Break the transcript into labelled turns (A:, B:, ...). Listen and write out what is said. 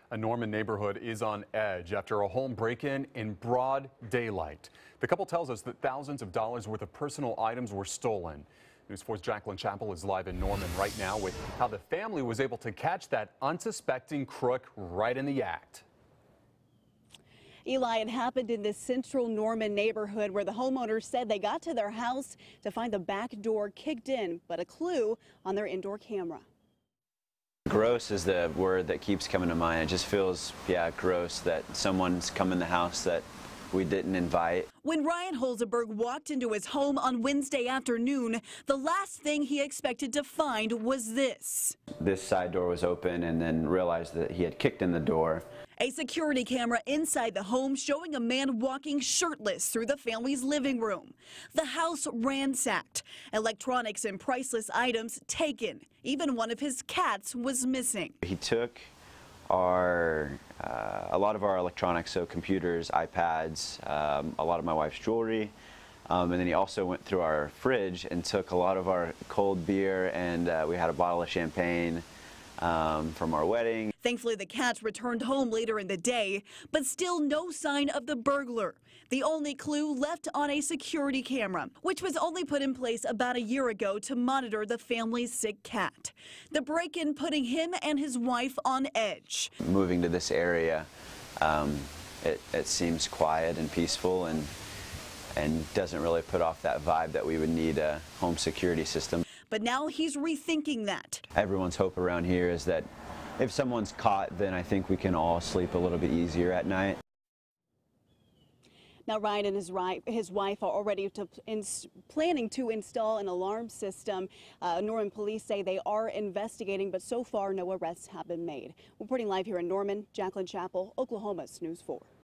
A: A Norman neighborhood is on edge after a home break-in in broad daylight. The couple tells us that thousands of dollars worth of personal items were stolen. News 4's Jacqueline Chappell is live in Norman right now with how the family was able to catch that unsuspecting crook right in the act.
B: Eli, it happened in this central Norman neighborhood where the homeowners said they got to their house to find the back door kicked in, but a clue on their indoor camera.
C: Gross is the word that keeps coming to mind. It just feels, gross that someone's come in the house that we didn't invite.
B: When Ryan Holzenberg walked into his home on Wednesday afternoon, the last thing he expected to find was this.
C: This side door was open and then realized that he had kicked in the door.
B: A security camera inside the home showing a man walking shirtless through the family's living room. The house ransacked, electronics and priceless items taken. Even one of his cats was missing.
C: He took a lot of our electronics, so computers, iPads, a lot of my wife's jewelry, and then he also went through our fridge and took a lot of our cold beer, and we had a bottle of champagne from our wedding.
B: Thankfully, the cats returned home later in the day, but still no sign of the burglar. The only clue left on a security camera, which was only put in place about a year ago to monitor the family's sick cat. The break-in putting him and his wife on edge.
C: Moving to this area, it seems quiet and peaceful and doesn't really put off that vibe that we would need a home security system.
B: But now he's rethinking that.
C: Everyone's hope around here is that if someone's caught, then I think we can all sleep a little bit easier at night.
B: Now, Ryan and his wife are already planning to install an alarm system. Norman police say they are investigating, but so far no arrests have been made. Reporting live here in Norman, Jacqueline Chappell, Oklahoma's News 4.